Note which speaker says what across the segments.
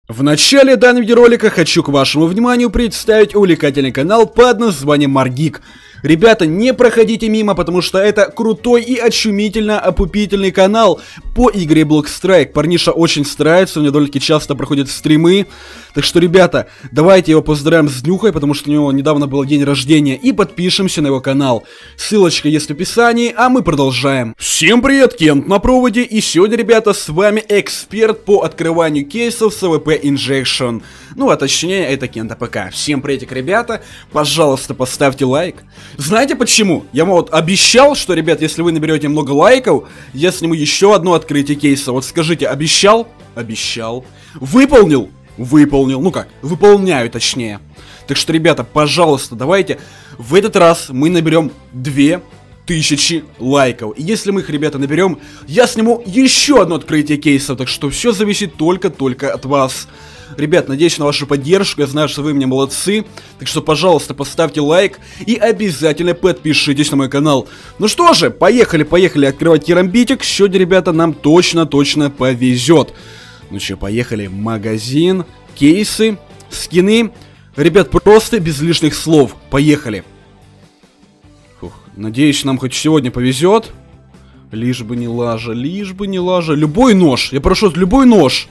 Speaker 1: В начале данного видеоролика хочу к вашему вниманию представить увлекательный канал под названием Margeek. Ребята, не проходите мимо, потому что это крутой и очумительно опупительный канал по игре Blox Strike. Парниша очень старается, у него довольно-таки часто проходят стримы. Так что, ребята, давайте его поздравим с днюхой, потому что у него недавно был день рождения, и подпишемся на его канал. Ссылочка есть в описании, а мы продолжаем. Всем привет, Кент на проводе, и сегодня, ребята, с вами эксперт по открыванию кейсов с AWP Injection. Ну, а точнее, это Кент АПК. Всем приветик, ребята, пожалуйста, поставьте лайк. Знаете почему? Я вам вот обещал, что, ребят, если вы наберете много лайков, я сниму еще одно открытие кейса. Вот скажите, обещал? Обещал. Выполнил? Выполнил. Ну как, выполняю точнее. Так что, ребята, пожалуйста, давайте в этот раз мы наберем 2000 лайков. И если мы их, ребята, наберем, я сниму еще одно открытие кейса. Так что все зависит только от вас. Ребят, надеюсь на вашу поддержку, я знаю, что вы мне молодцы. Так что, пожалуйста, поставьте лайк и обязательно подпишитесь на мой канал. Ну что же, поехали открывать керамбитик. Сегодня, ребята, нам точно повезет. Ну что, поехали. Магазин, кейсы, скины. Ребят, просто без лишних слов. Поехали. Фух, надеюсь, нам хоть сегодня повезет. Лишь бы не лажа, лишь бы не лажа. Любой нож, я прошу, любой нож.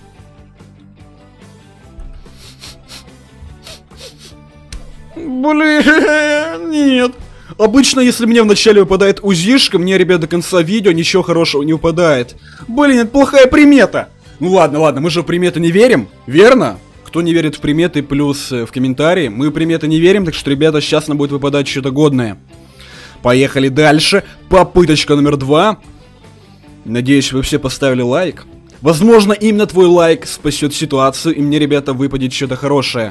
Speaker 1: Блин, нет. Обычно, если мне вначале выпадает УЗИшка, мне, ребят, до конца видео ничего хорошего не выпадает. Блин, это плохая примета. Ну ладно, мы же в приметы не верим, верно? Кто не верит в приметы, плюс в комментарии. Мы в приметы не верим, так что, ребята, сейчас нам будет выпадать что-то годное. Поехали дальше. Попыточка номер 2. Надеюсь, вы все поставили лайк. Возможно, именно твой лайк спасет ситуацию, и мне, ребята, выпадет что-то хорошее.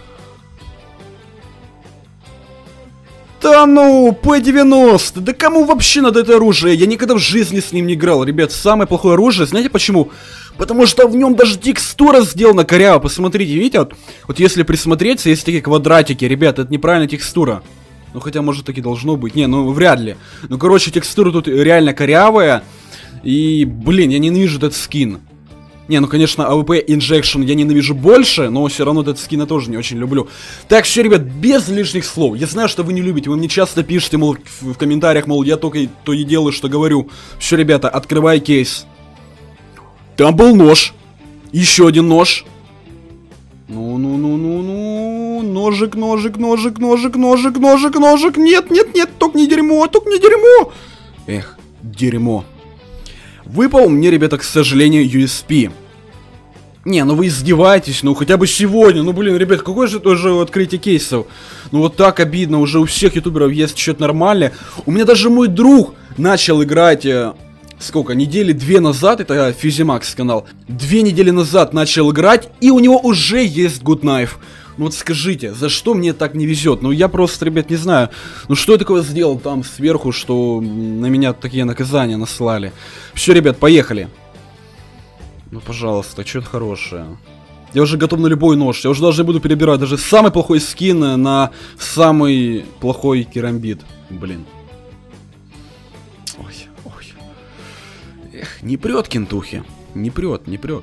Speaker 1: Да ну, П-90, да кому вообще надо это оружие? Я никогда в жизни с ним не играл, ребят, самое плохое оружие, знаете почему? Потому что в нем даже текстура сделана коряво, посмотрите, видите, вот если присмотреться, есть такие квадратики, ребят, это неправильная текстура. Ну хотя, может, таки должно быть, не, ну вряд ли. Ну короче, текстура тут реально корявая, и, блин, я ненавижу этот скин. Не, ну конечно, AWP Injection я ненавижу больше, но все равно этот скин я тоже не очень люблю. Так, все, ребят, без лишних слов. Я знаю, что вы не любите, вы мне часто пишете, мол, в комментариях, мол, я только то и делаю, что говорю. Все, ребята, открывай кейс. Там был нож. Еще один нож. Ну. Ножик. Нет, только не дерьмо. Эх, дерьмо. Выпал мне, ребята, к сожалению, USP. Не, ну вы издеваетесь, ну хотя бы сегодня. Ну блин, ребят, какое же тоже открытие кейсов. Ну вот так обидно, уже у всех ютуберов есть что-то нормальное. У меня даже мой друг начал играть, сколько, недели 2 назад, это Физимакс канал. 2 недели назад начал играть, и у него уже есть Good Knife. Ну вот скажите, за что мне так не везет? Ну я просто, ребят, не знаю. Ну что я такого сделал там сверху, что на меня такие наказания наслали? Все, ребят, поехали. Ну пожалуйста, что-то хорошее. Я уже готов на любой нож. Я уже даже буду перебирать даже самый плохой скин на самый плохой керамбит. Блин. Ой. Эх, не прет, кентухи. Не прет.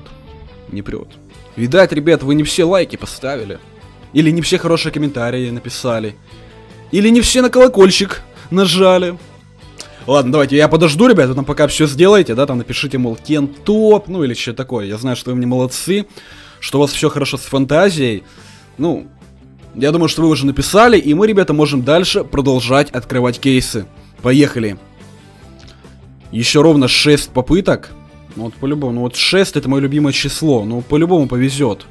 Speaker 1: Видать, ребят, вы не все лайки поставили. Или не все хорошие комментарии написали. Или не все на колокольчик нажали. Ладно, давайте, я подожду, ребят, вы там пока все сделаете, да, там напишите, мол, Кент топ, ну или что такое. Я знаю, что вы мне молодцы, что у вас все хорошо с фантазией. Ну, я думаю, что вы уже написали, и мы, ребята, можем дальше продолжать открывать кейсы. Поехали. Еще ровно 6 попыток. Ну вот по-любому, ну вот 6 это мое любимое число, ну по-любому повезет.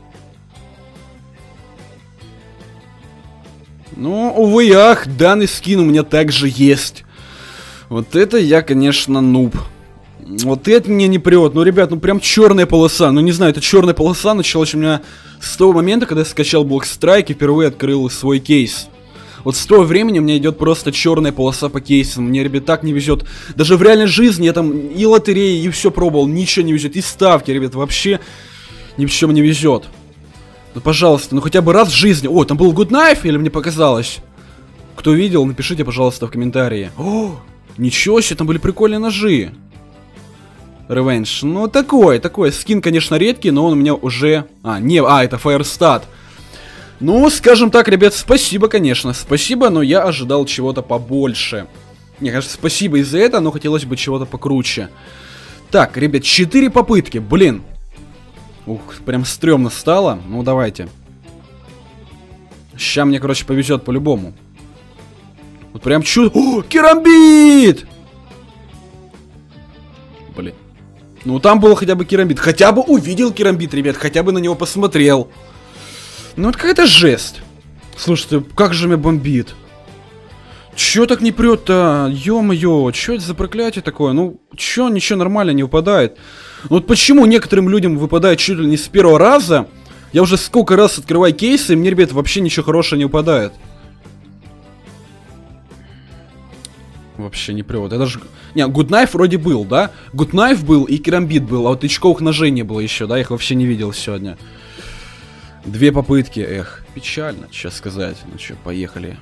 Speaker 1: Ну, увы и ах, данный скин у меня также есть. Вот это я, конечно, нуб. Вот это мне не прет. Ну, ребят, ну прям черная полоса. Ну, не знаю, эта черная полоса началась у меня с того момента, когда я скачал Blox Strike и впервые открыл свой кейс. Вот с того времени у меня идет просто черная полоса по кейсам. Мне, ребят, так не везет. Даже в реальной жизни я там и лотереи, и все пробовал. Ничего не везет. И ставки, ребят, вообще ни в чем не везет. Ну, пожалуйста, ну хотя бы раз в жизни. О, там был Good Knife, или мне показалось? Кто видел, напишите, пожалуйста, в комментарии. О, ничего себе, там были прикольные ножи. Revenge. Ну, такой. Скин, конечно, редкий, но он у меня уже... это Firestat. Ну, скажем так, ребят, спасибо, конечно. Спасибо, но я ожидал чего-то побольше. Не, конечно, спасибо и за это, но хотелось бы чего-то покруче. Так, ребят, 4 попытки, блин. Ух, прям стрёмно стало. Ну, давайте. Ща мне, короче, повезет по-любому. Вот прям чудо... О, керамбит! Блин. Ну, там было хотя бы керамбит. Хотя бы увидел керамбит, ребят. Хотя бы на него посмотрел. Ну, это какая-то жесть. Слушайте, как же меня бомбит. Чё так не прёт-то? Ё-моё, чё это за проклятие такое? Ну, чё ничего нормально не выпадает? Ну, вот почему некоторым людям выпадает чуть ли не с первого раза? Я уже сколько раз открываю кейсы, и мне, ребят, вообще ничего хорошего не выпадает. Вообще не прёт. Это же... Не, Good Knife вроде был, да? Good Knife был и керамбит был, а вот тычковых ножей не было еще, да? Я их вообще не видел сегодня. 2 попытки, эх. Печально, сейчас сказать. Ну чё, поехали.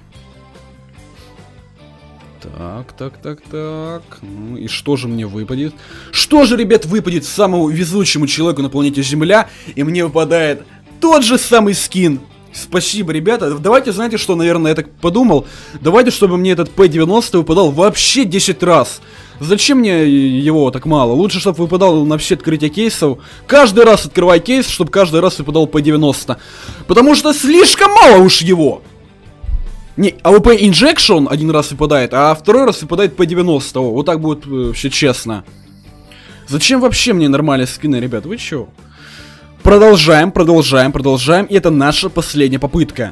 Speaker 1: Так. Ну и что же мне выпадет? Что же, ребят, выпадет самому везучему человеку на планете Земля? И мне выпадает тот же самый скин. Спасибо, ребята. Давайте, знаете, что, наверное, я так подумал? Давайте, чтобы мне этот P90 выпадал вообще 10 раз. Зачем мне его так мало? Лучше, чтобы выпадал на все открытия кейсов. Каждый раз открывай кейс, чтобы каждый раз выпадал P90. Потому что слишком мало уж его. Не, AWP Injection один раз выпадает, а второй раз выпадает P90. Вот так будет вообще честно. Зачем вообще мне нормальные скины, ребят? Вы чё? Продолжаем. И это наша последняя попытка.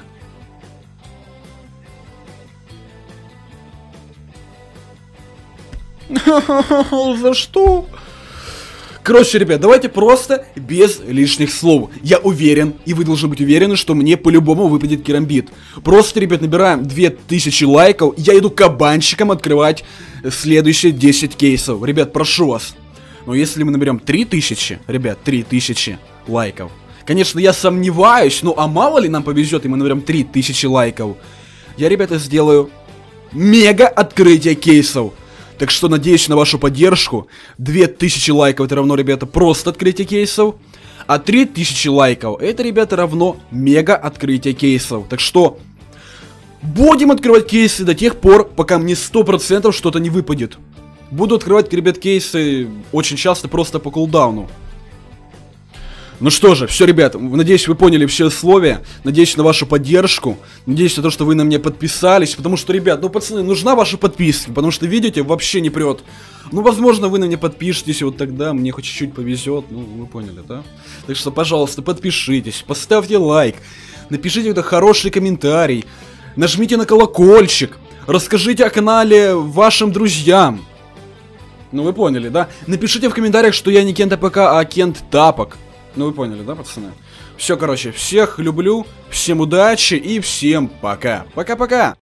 Speaker 1: За что? Короче, ребят, давайте просто без лишних слов. Я уверен, и вы должны быть уверены, что мне по-любому выпадет керамбит. Просто, ребят, набираем 2000 лайков. Я иду кабанчиком открывать следующие 10 кейсов. Ребят, прошу вас. Но если мы наберем 3000, ребят, 3000 лайков. Конечно, я сомневаюсь, ну а мало ли нам повезет, и мы наберем 3000 лайков. Я, ребята, сделаю мега открытие кейсов. Так что надеюсь на вашу поддержку. 2000 лайков это равно, ребята, просто открытие кейсов. А 3000 лайков это, ребята, равно мега открытие кейсов. Так что будем открывать кейсы до тех пор, пока мне 100% что-то не выпадет. Буду открывать, ребят, кейсы очень часто просто по кулдауну. Ну что же, все, ребят, надеюсь, вы поняли все условия. Надеюсь на вашу поддержку. Надеюсь на то, что вы на меня подписались. Потому что, ребят, ну, пацаны, нужна ваша подписка. Потому что, видите, вообще не прет. Ну, возможно, вы на меня подпишетесь, и вот тогда мне хоть чуть-чуть повезет. Ну, вы поняли, да? Так что, пожалуйста, подпишитесь, поставьте лайк. Напишите какой-то хороший комментарий. Нажмите на колокольчик. Расскажите о канале вашим друзьям. Ну, вы поняли, да? Напишите в комментариях, что я не Кент АПК, а Кент Тапок. Ну, вы поняли, да, пацаны? Все, короче, всех люблю, всем удачи и всем пока. Пока-пока!